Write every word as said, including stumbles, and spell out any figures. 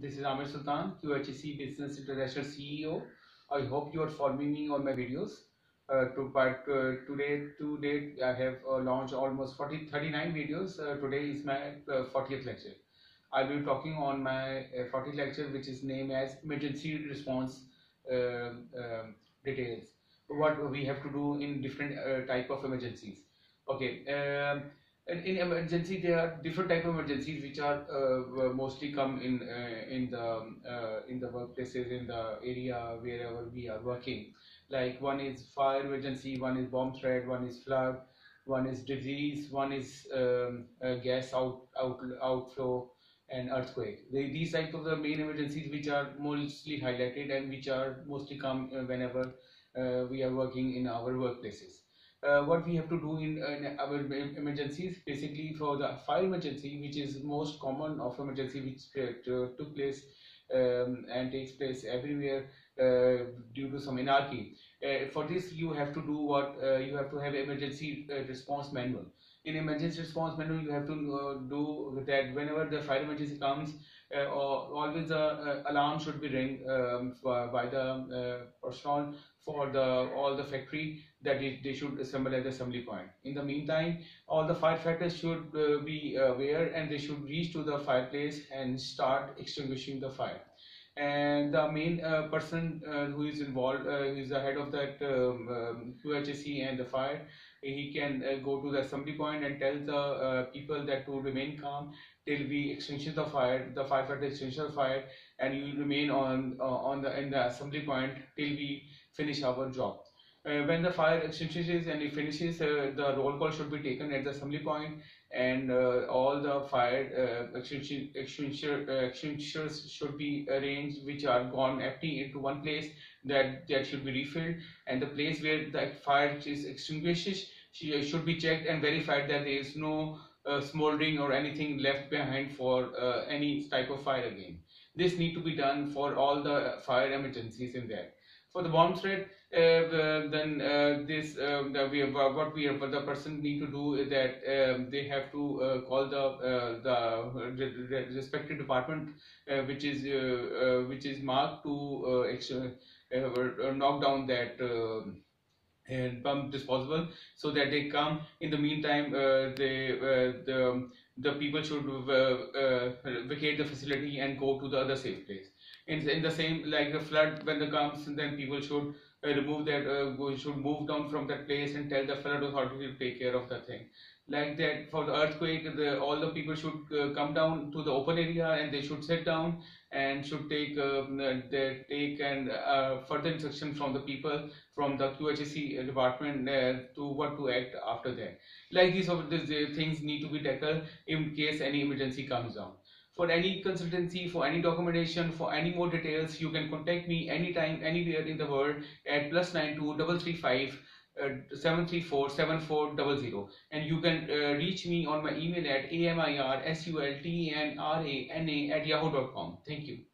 This is Amir Sultan, Q H C Business International C E O. I hope you are following me on my videos. Uh, to, but uh, today, to date, I have uh, launched almost forty, thirty-nine videos. Uh, today is my uh, fortieth lecture. I'll be talking on my uh, fortieth lecture, which is named as Emergency Response uh, um, Details. What we have to do in different uh, type of emergencies. Okay. Um, and in emergency, there are different type of emergencies which are uh, mostly come in uh, in the uh, in the workplaces, in the area wherever we are working. Like one is fire emergency, one is bomb threat, one is flood, one is disease, one is um, uh, gas out, out outflow, and earthquake. They, these type of the main emergencies which are mostly highlighted and which are mostly come uh, whenever uh, we are working in our workplaces. Uh, what we have to do in, uh, in our emergencies, basically for the fire emergency, which is most common of emergency which uh, took place um, and takes place everywhere uh, due to some anarchy. Uh, for this, you have to do what uh, you have to have emergency uh, response manual. In emergency response manual, you have to uh, do that whenever the fire emergency comes, uh, always the uh, alarm should be ring um, by the uh, personnel for the all the factory that it, they should assemble at the assembly point. In the meantime, all the firefighters should uh, be aware and they should reach to the fireplace and start extinguishing the fire. And the main uh, person uh, who is involved, uh, who is the head of that um, um, Q H S E and the fire, he can uh, go to the assembly point and tell the uh, people that to remain calm till we extinguish the fire, the firefighter extinguish the fire, and you remain on uh, on the in the assembly point till we finish our job. Uh, when the fire extinguishes and it finishes, uh, the roll call should be taken at the assembly point, and uh, all the fire uh, extinguisher, extinguisher, uh, extinguishers should be arranged, which are gone empty into one place that that should be refilled, and the place where the fire is extinguished should be checked and verified that there is no uh, smoldering or anything left behind for uh, any type of fire again. This need to be done for all the fire emergencies in there. For the bomb threat, uh, then uh, this um, the, we have, uh, what we have, what the person need to do is that um, they have to uh, call the uh, the respective department uh, which is uh, uh, which is marked to uh, uh, knock down that uh, and pump disposable, so that they come. In the meantime, uh, they uh, the the people should uh, uh, vacate the facility and go to the other safe place. In, in the same, like the flood, when the comes, then people should uh, remove that, uh, go, should move down from that place and tell the flood authority to take care of that thing. Like that, for the earthquake, the, all the people should uh, come down to the open area and they should sit down and should take uh, they take and uh, further instruction from the people from the Q H S E department uh, to what to act after that. Like these of these uh, things need to be tackled in case any emergency comes down. For any consultancy, for any documentation, for any more details, you can contact me anytime, anywhere in the world at plus nine two double three five seven three four seven four zero zero, and you can uh, reach me on my email at amirsultana at yahoo dot com. Thank you.